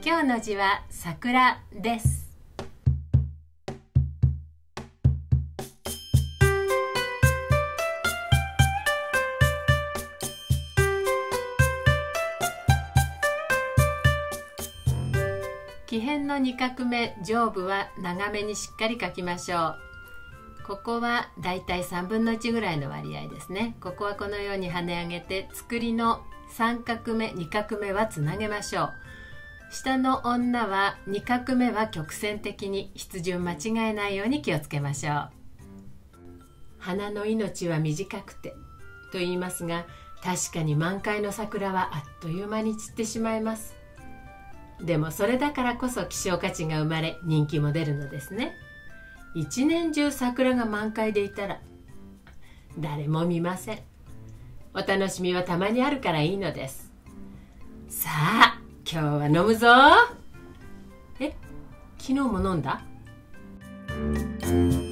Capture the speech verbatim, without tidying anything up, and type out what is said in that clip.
今日の字は桜です。木偏のに画目上部は長めにしっかり書きましょう。ここはだいたいさんぶんのいちぐらいの割合ですね。ここはこのように跳ね上げて、作りのさん画目に画目はつなげましょう。下の女はに画目は曲線的に筆順間違えないように気をつけましょう。花の命は短くてと言いますが、確かに満開の桜はあっという間に散ってしまいます。でもそれだからこそ希少価値が生まれ、人気も出るのですね。一年中桜が満開でいたら誰も見ません。お楽しみはたまにあるからいいのです。さあ今日は飲むぞ。え、昨日も飲んだ？